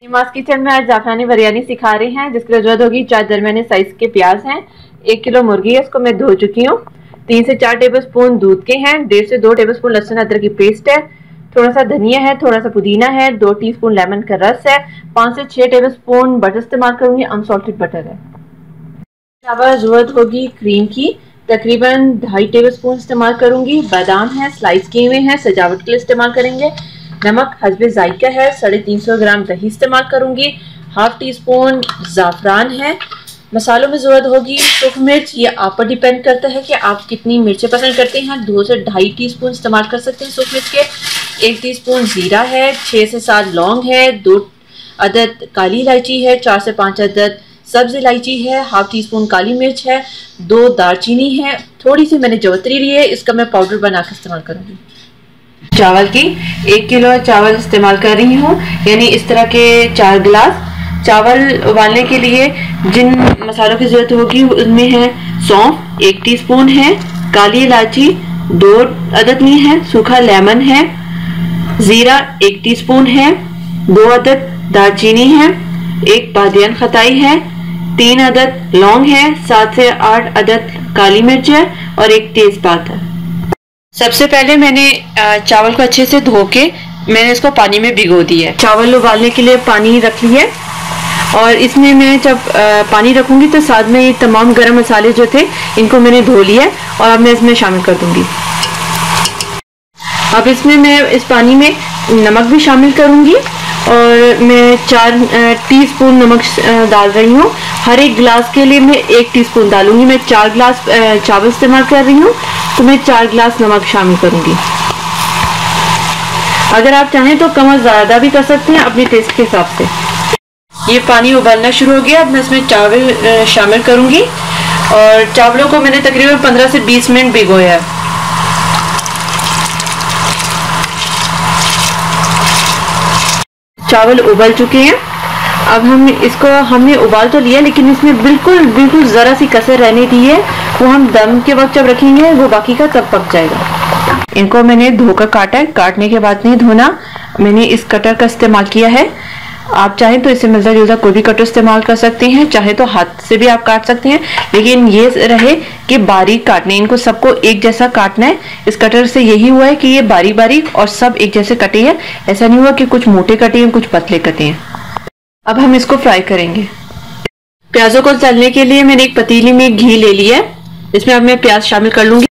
Seema's kitchen में आज जाफरानी बिरयानी सिखा रहे हैं, जिसकी जरूरत होगी 4 दरमियाने साइज के प्याज हैं। 1 किलो मुर्गी है, इसको मैं धो चुकी हूँ। 3 से 4 टेबलस्पून दूध के हैं। 1.5 से 2 टेबलस्पून लहसुन अदरक की पेस्ट है। थोड़ा सा धनिया है, थोड़ा सा पुदीना है, 2 टीस्पून लेमन का रस है। 5 से 6 टेबलस्पून बटर इस्तेमाल करूंगी, अनसॉल्टेड बटर है। जरूरत होगी क्रीम की, तकरीबन 2.5 टेबलस्पून इस्तेमाल करूंगी। बादाम है, स्लाइस किए हुए हैं, सजावट के लिए इस्तेमाल करेंगे। नमक हस्बे जायका है। 350 ग्राम दही इस्तेमाल करूंगी। 1/2 टीस्पून ज़ाफ़रान है। मसालों में ज़रूरत होगी सूख मिर्च, ये आप पर डिपेंड करता है कि आप कितनी मिर्चें पसंद करते हैं। 2 से 2.5 टीस्पून इस्तेमाल कर सकते हैं सूख मिर्च के। 1 टीस्पून ज़ीरा है। 6 से 7 लौंग है। 2 अदद काली इलायची है। 4 से 5 अदद सब्ज इलायची है। 1/2 टीस्पून काली मिर्च है। 2 दालचीनी है। थोड़ी सी मैंने जवतरी ली है, इसका मैं पाउडर बनाकर इस्तेमाल करूँगी। चावल की 1 किलो चावल इस्तेमाल कर रही हूँ, यानी इस तरह के 4 गिलास। चावल उबालने के लिए जिन मसालों की ज़रूरत होगी उनमें है सौंफ 1 टीस्पून है, काली इलायची 2 अदद ली है, सूखा लेमन है, ज़ीरा 1 टीस्पून है, 2 अदद दालचीनी है, 1 बादियान खताई है, 3 अदद लौंग है, 7 से 8 अदद काली मिर्च है और 1 तेजपात है। सबसे पहले मैंने चावल को अच्छे से धो के मैंने इसको पानी में भिगो दिया है। चावल उबालने के लिए पानी रख लिया है और इसमें मैं जब पानी रखूंगी तो साथ में ये तमाम गरम मसाले जो थे इनको मैंने धो लिया है और अब मैं इसमें शामिल कर दूंगी। अब इसमें मैं इस पानी में नमक भी शामिल करूंगी और मैं 4 टीस्पून नमक डाल रही हूँ। हर एक गिलास के लिए मैं 1 टीस्पून डालूंगी। मैं 4 गिलास चावल इस्तेमाल कर रही हूँ तो मैं 4 गिलास नमक शामिल करूंगी। अगर आप चाहें तो कम और ज़्यादा भी कर सकते हैं अपने टेस्ट के हिसाब से। ये पानी उबलना शुरू हो गया। अब मैं इसमें चावल शामिल करूंगी और चावलों को मैंने तकरीबन 15 से 20 मिनट भिगोया है। चावल उबल चुके हैं। अब हमने उबाल तो लिया, लेकिन इसमें बिल्कुल ज़रा सी कसर रहने दी है। वो हम दम के वक्त जब रखेंगे वो बाकी का तब पक जाएगा। इनको मैंने धोकर काटा है। काटने के बाद नहीं धोना, मैंने इस कटर का इस्तेमाल किया है। आप चाहें तो इससे मिलता जुलता कोई भी कटर इस्तेमाल कर सकते हैं, चाहे तो हाथ से भी आप काट सकते हैं, लेकिन ये रहे कि बारीक काटने। इनको सबको एक जैसा काटना है। इस कटर से यही हुआ है कि ये बारीक बारीक और सब एक जैसे कटे हैं। ऐसा नहीं हुआ कि कुछ मोटे कटे हैं कुछ पतले कटे हैं। अब हम इसको फ्राई करेंगे। प्याजों को तलने के लिए मैंने एक पतीली में घी ले लिया है। इसमें अब मैं प्याज शामिल कर लूंगी।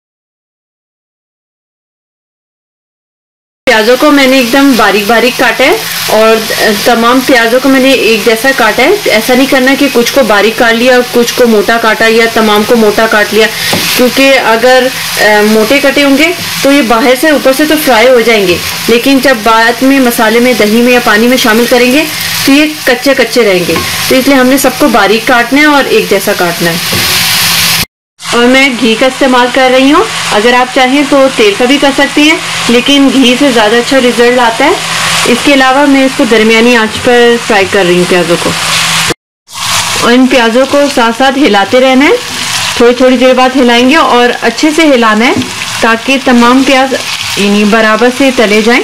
प्याजों को मैंने एकदम बारीक बारीक काटा है और तमाम प्याजों को मैंने एक जैसा काटा है। ऐसा नहीं करना कि कुछ को बारीक काट लिया और कुछ को मोटा काटा या तमाम को मोटा काट लिया, क्योंकि अगर मोटे कटे होंगे तो ये बाहर से ऊपर से तो फ्राई हो जाएंगे, लेकिन जब बाद में मसाले में दही में या पानी में शामिल करेंगे तो ये कच्चे कच्चे रहेंगे। तो इसलिए हमने सबको बारीक काटना है और एक जैसा काटना है। और मैं घी का इस्तेमाल कर रही हूँ। अगर आप चाहें तो तेल का भी कर सकते हैं, लेकिन घी से ज़्यादा अच्छा रिजल्ट आता है। इसके अलावा मैं इसको दरमियानी आंच पर फ्राई कर रही हूँ प्याज़ों को। और इन प्याज़ों को साथ साथ हिलाते रहना है। थोड़ी देर बाद हिलाएंगे और अच्छे से हिलाना है ताकि तमाम प्याज यानी बराबर से तले जाएं।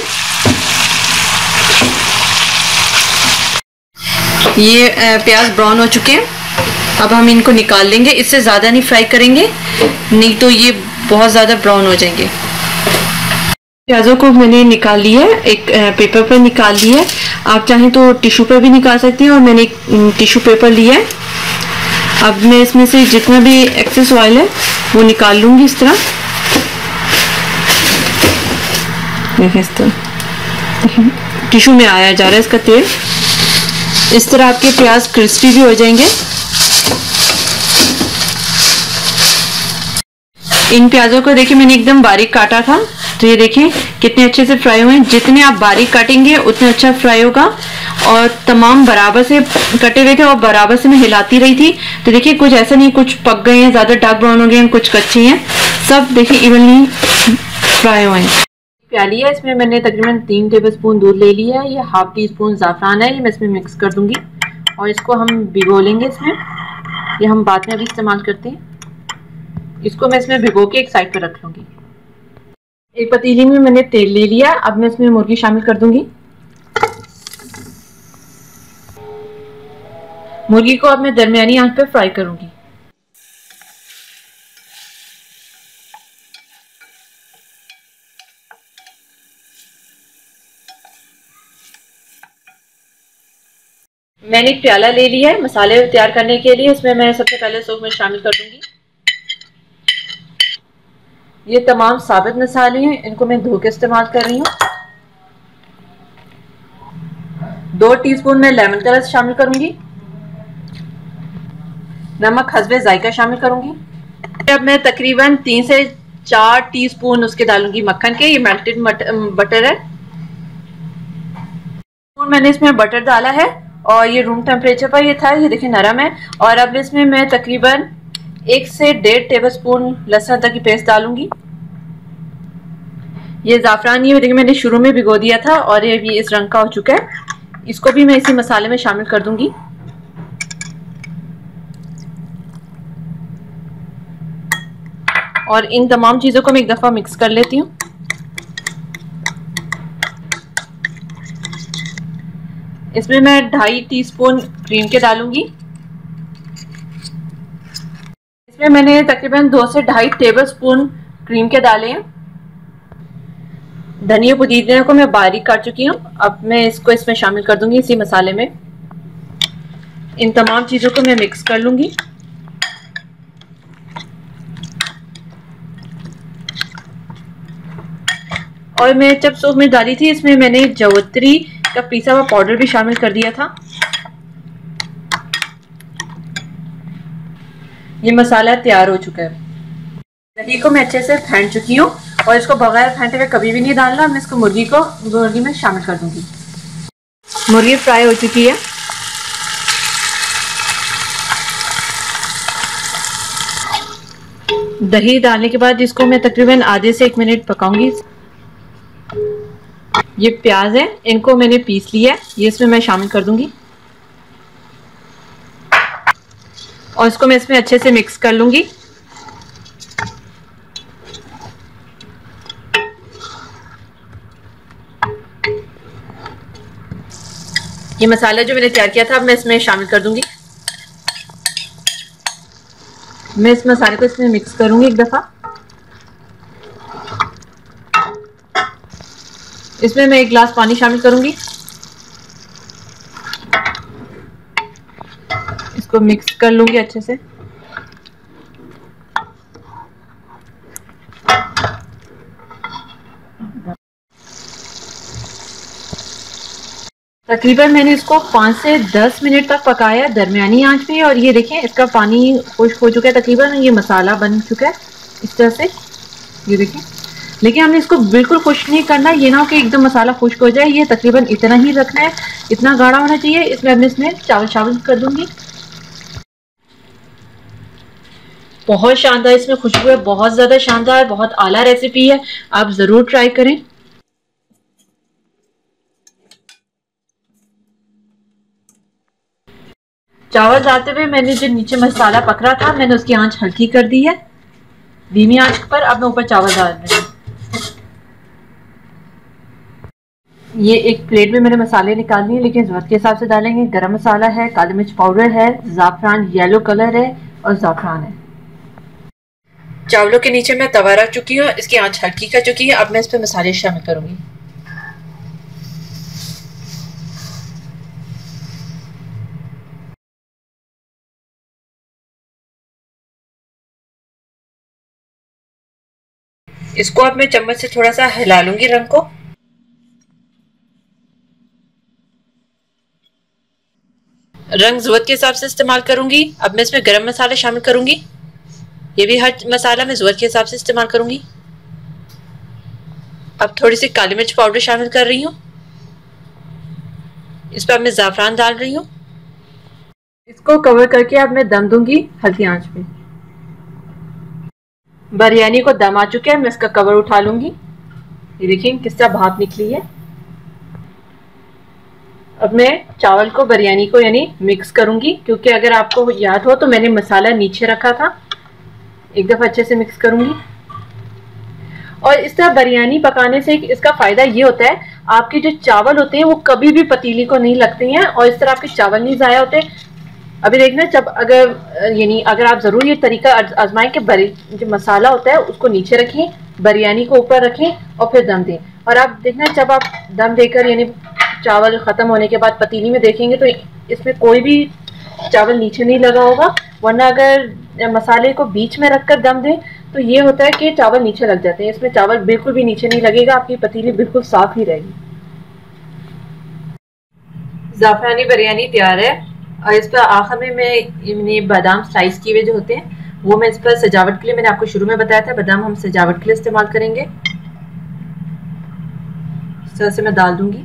ये प्याज ब्राउन हो चुके हैं। अब हम इनको निकाल लेंगे। इससे ज़्यादा नहीं फ्राई करेंगे, नहीं तो ये बहुत ज़्यादा ब्राउन हो जाएंगे। प्याज़ों को मैंने निकाल लिया है, एक पेपर पर निकाल लिया है। आप चाहें तो टिश्यू पर भी निकाल सकते हैं और मैंने एक टिश्यू पेपर लिया है। अब मैं इसमें से जितना भी एक्सेस ऑयल है वो निकाल लूँगी इस तरह। देखें इस तरह टिश्यू में आया जा रहा है इसका तेल। इस तरह आपके प्याज क्रिस्पी भी हो जाएंगे। इन प्याजों को देखिए मैंने एकदम बारीक काटा था, तो ये देखिए कितने अच्छे से फ्राई हुए हैं। जितने आप बारीक काटेंगे उतने अच्छा फ्राई होगा। और तमाम बराबर से कटे हुए थे और बराबर से मैं हिलाती रही थी। तो देखिए कुछ ऐसा नहीं कुछ पक गए हैं, ज़्यादा डार्क ब्राउन हो गए हैं, कुछ कच्चे हैं, सब देखिए इवनली फ्राई हुए हैं। प्याली है, इसमें मैंने तकरीबन 3 टेबलस्पून दूध ले लिया है। ये 1/2 टीस्पून ज़ाफ़रान है, ये मैं इसमें मिक्स कर दूंगी और इसको हम भिगो लेंगे इसमें। ये हम बाद में अभी इस्तेमाल करते हैं। इसको मैं इसमें भिगो के एक साइड पर रख लूंगी। एक पतीली में मैंने तेल ले लिया। अब मैं इसमें मुर्गी शामिल कर दूंगी। मुर्गी को अब मैं दरमियानी आंच पे फ्राई करूंगी। मैंने एक प्याला ले लिया है मसाले तैयार करने के लिए। इसमें मैं सबसे पहले सूप में शामिल कर दूंगी। ये तमाम साबित मसाले हैं, इनको मैं धो के इस्तेमाल कर रही हूँ। 2 टीस्पून मैं लेमन का रस शामिल करूंगी। नमक हस्बे जायका शामिल करूंगी। अब मैं तकरीबन 3 से 4 टीस्पून उसके डालूंगी मक्खन के। ये मेल्टेड बटर है। मैंने इसमें बटर डाला है और ये रूम टेम्परेचर पर ये था। ये देखिए नरम है। और अब इसमें मैं तकरीबन 1 से 1.5 टेबलस्पून लहसुन अदरक की पेस्ट डालूंगी। ये ज़ाफ़रानी देखिए मैंने शुरू में भिगो दिया था और ये भी इस रंग का हो चुका है। इसको भी मैं इसी मसाले में शामिल कर दूंगी। और इन तमाम चीज़ों को मैं एक दफ़ा मिक्स कर लेती हूँ। इसमें मैं 2.5 टीस्पून क्रीम के डालूंगी। इसमें मैंने तकरीबन 2 से 2.5 टेबलस्पून क्रीम के डाले हैं। धनिया पुदीने को मैं बारीक काट चुकी हूँ। अब मैं इसको इसमें शामिल कर दूंगी इसी मसाले में। इन तमाम चीज़ों को मैं मिक्स कर लूंगी। और मैं जब सूप में डाली थी इसमें मैंने जवत्री का पिसा हुआ पाउडर भी शामिल कर दिया था। ये मसाला तैयार हो चुका है। दही को मैं अच्छे से फेंट चुकी हूँ और इसको बगैर फेंटे हुए कभी भी नहीं डालना। मैं इसको मुर्गी में शामिल कर दूंगी। मुर्गी फ्राई हो चुकी है। दही डालने के बाद इसको मैं तकरीबन आधे से 1 मिनट पकाऊंगी। ये प्याज है, इनको मैंने पीस लिया है। ये इसमें मैं शामिल कर दूंगी और इसको मैं इसमें अच्छे से मिक्स कर लूंगी। ये मसाला जो मैंने तैयार किया था अब मैं इसमें शामिल कर दूंगी। मैं इस मसाले को इसमें मिक्स करूंगी एक दफा। इसमें मैं 1 गिलास पानी शामिल करूंगी। इसको मिक्स कर लूंगी अच्छे से। तकरीबन मैंने इसको 5 से 10 मिनट तक पकाया दरमियानी आंच पे। और ये देखें इसका पानी खुश्क हो चुका है तकरीबन। ये मसाला बन चुका है इस तरह से, ये देखें। लेकिन हमने इसको बिल्कुल खुश्क नहीं करना, ये ना हो कि एकदम मसाला खुश्क हो जाए। ये तकरीबन इतना ही रखना है, इतना गाढ़ा होना चाहिए। इसमें अब इसमें चावल शामिल कर दूंगी। बहुत शानदार इसमें खुशबू है, बहुत ज़्यादा शानदार, बहुत आला रेसिपी है। आप ज़रूर ट्राई करें। चावल डालते हुए मैंने जो नीचे मसाला पक रहा था मैंने उसकी आंच हल्की कर दी है, धीमी आंच पर। अब मैं ऊपर चावल डाल रही हूँ। ये एक प्लेट में मैंने मसाले निकाल लिए, लेकिन जरूरत के हिसाब से डालेंगे। गरम मसाला है, काली मिर्च पाउडर है, ज़ाफ़रान येलो कलर है और ज़ाफ़रान है। चावलों के नीचे मैं तवा रख चुकी हूँ, इसकी आंच हल्की कर चुकी है। अब मैं इस पर मसाले शामिल करूंगी। इसको अब मैं चम्मच से थोड़ा सा हिला लूंगी रंग को। रंग जरूरत के हिसाब से इस्तेमाल करूंगी। अब मैं इसमें गरम मसाला शामिल करूंगी। ये भी हर मसाला मैं जरूरत के हिसाब से इस्तेमाल करूंगी। अब थोड़ी सी काली मिर्च पाउडर शामिल कर रही हूँ। इस पर अब मैं ज़ाफ़रान डाल रही हूँ। इसको कवर करके अब मैं दम दूंगी हल्की आंच पे। बिरयानी को दम आ चुका है, मैं इसका कवर उठा लूंगी। ये देखिए किस तरह भाप निकली है। अब मैं चावल को बिरयानी को यानी मिक्स करूंगी, क्योंकि अगर आपको याद हो तो मैंने मसाला नीचे रखा था। एक दफ़ा अच्छे से मिक्स करूंगी और इस तरह बिरयानी पकाने से इसका फायदा ये होता है, आपके जो चावल होते हैं वो कभी भी पतीली को नहीं लगते हैं और इस तरह आपके चावल नहीं ज़ाया होते। अभी देखना, जब अगर आप जरूर ये तरीका आजमाएं कि जो मसाला होता है उसको नीचे रखें, बिरयानी को ऊपर रखें और फिर दम दें। और आप देखना, जब आप दम देकर यानी चावल खत्म होने के बाद पतीली में देखेंगे तो इसमें कोई भी चावल नीचे नहीं लगा होगा। वरना अगर मसाले को बीच में रखकर दम दें तो ये होता है कि चावल नीचे लग जाते हैं। इसमें चावल बिल्कुल भी नीचे नहीं लगेगा, आपकी पतीली बिल्कुल साफ ही रहेगी। ज़ाफ़रानी बिरयानी तैयार है। और इस पर आखिर में मैंने बादाम स्लाइस किए हुए जो होते हैं वो मैं इस पर सजावट के लिए, मैंने आपको शुरू में बताया था बादाम हम सजावट के लिए इस्तेमाल करेंगे। इस तरह से मैं डाल दूंगी।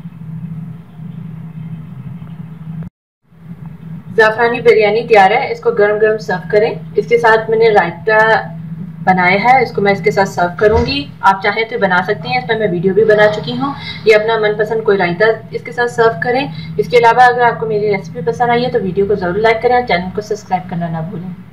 ज़ाफ़रानी बिरयानी तैयार है, इसको गरम गरम सर्व करें। इसके साथ मैंने रायता बनाया है, इसको मैं इसके साथ सर्व करूंगी। आप चाहें तो बना सकते हैं, इस पर मैं वीडियो भी बना चुकी हूँ। ये अपना मनपसंद कोई रायता इसके साथ सर्व करें। इसके अलावा अगर आपको मेरी रेसिपी पसंद आई है तो वीडियो को ज़रूर लाइक करें और चैनल को सब्सक्राइब करना ना भूलें।